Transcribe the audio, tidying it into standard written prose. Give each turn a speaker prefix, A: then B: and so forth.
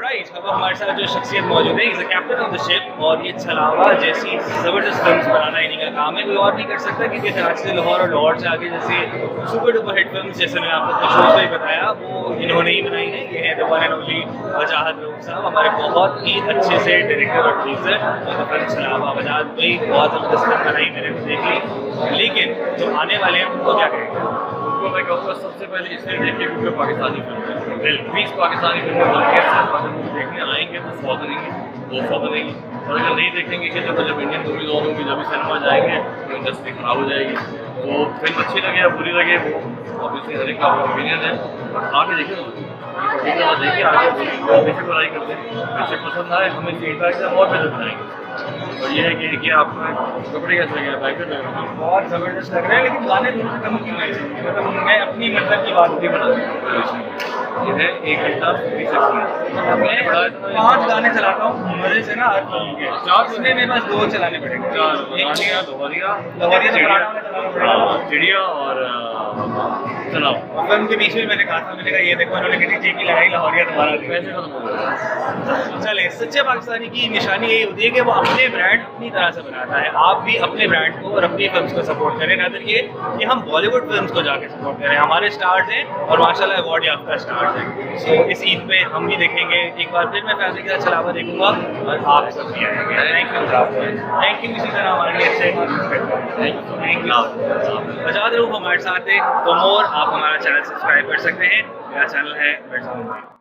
A: Right, अब हमारे साथ जो शख्सियत मौजूद है, is the captain of the ship, और ये छलावा जैसी ज़बरदस्त फिल्म बनाना इन्हीं का काम है। कोई और नहीं कर सकता, क्योंकि कराची से लाहौर और लाहौर से आगे जैसे सुपर डुपर हिट फिल्म, जैसे मैंने आपको कुछ शोज में बताया, वो इन्होंने ही बनाई है। ये है द वन एंड ओनली वजाहत रऊफ साहब, हमारे बहुत ही अच्छे से डायरेक्टर और प्रोड्यूसर। और फिल्म छलावा वजाहत भाई बहुत ज़बरदस्त फिल्म बनाई, मैंने भी देख ली। लेकिन जो आने वाले हैं उनको क्या कहेंगे?
B: उनको मैं कहूँगा सबसे पहले इसलिए देखिए क्योंकि पाकिस्तानी फिल्म है, 20 पाकिस्तानी फिल्में देखने आएंगे तो 100 करेंगे, 200 करेंगे, और अगर नहीं देखेंगे कि जब इंडियन मूवीज और होंगी, जब भी सिनेमा जाएंगे तो इंडस्ट्री खराब हो जाएगी। तो फिल्म अच्छी लगे या बुरी लगे वो ऑब्वियसली हर एक का ओपिनियन है, और आगे देखिए देखिए आगे बेशक बुराई करते हैं, बेशक पसंद आए हमें फीडबैक से और बेहतर बनाएंगे। और ये है कि आपको कपड़े कैसे लगे, बैकेट लग रहे हैं,
A: बहुत ज़बरदस्त लग रहा है, लेकिन गाने थोड़े से कम क्यों नहीं? मतलब मैं अपनी मतलब की बात नहीं बना
B: ये है 1 घंटा 20 सेकंड।
A: मैं 5 गाने चलाता हूँ मजे से ना, हर फिल्म के 4 सुने मेरे पास 2 चलाने पड़ेंगे।
B: चिड़िया और चलाओ।
A: फिल्म के बीच में मैंने कहा था, मैंने कहा ये देखो इन्होंने कितनी चेक की लगाई, लाहौरिया तुम्हारा
B: पैसे खत्म हो गए।
A: चले, सच्चे पाकिस्तानी की निशानी यही होती है कि वो अपने ब्रांड अपनी तरह से बनाता है। आप भी अपने ब्रांड को और अपनी फिल्म्स को सपोर्ट करें, ना ये कि हम बॉलीवुड फिल्म्स को जाके सपोर्ट करें। हमारे स्टार्स हैं और माशाल्लाह अवार्ड याफ्ता स्टार्स हैं। सो इस ईद पे हम भी देखेंगे, एक बार फिर मैं फैमिली के साथ छलावा देखूंगा और आप सब भी आएंगे। थैंक यू इसी तरह हमारे लिए अच्छे थैंक यू। वजाहत रऊफ हमारे साथ है। फॉर मोर आप हमारा चैनल सब्सक्राइब कर सकते हैं। मेरा चैनल है मिर्जा।